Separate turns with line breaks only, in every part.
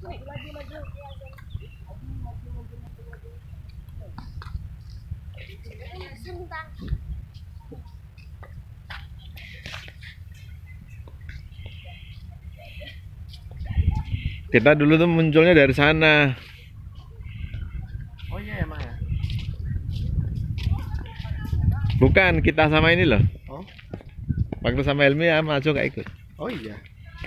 Kita dulu tuh munculnya dari sana.
Oh iya emang ya?
Bukan, kita sama ini loh.
Oh?
Waktu sama Helmi ya maju gak ikut.
Oh iya.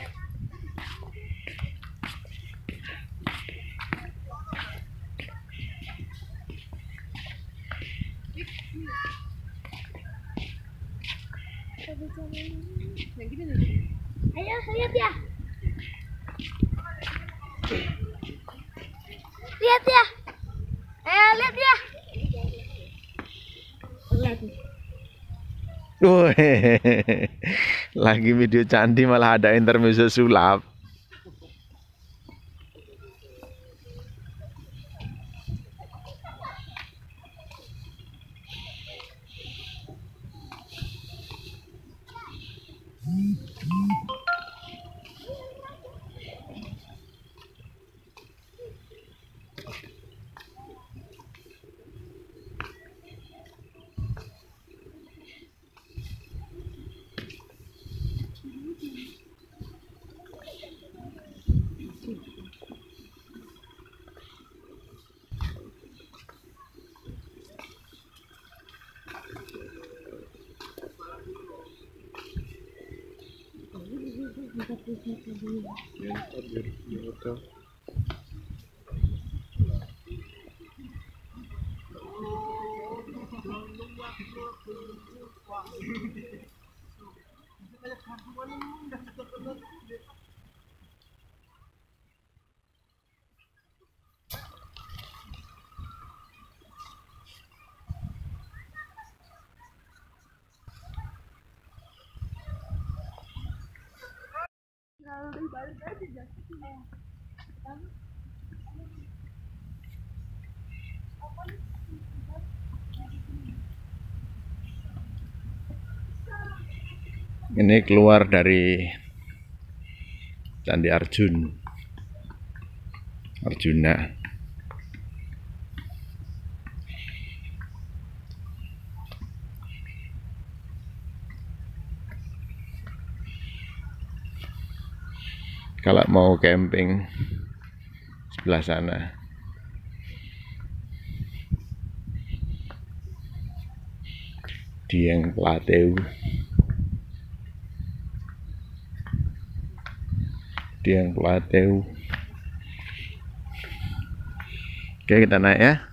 Ayo, lihat ya. Lihat ya. Lihat ya.
Lagi video candi malah ada intermezzo sulap. Ini keluar dari Candi Arjuna. Kalau mau camping sebelah sana. Dieng Plateau. Dieng Plateau. Oke, kita naik ya.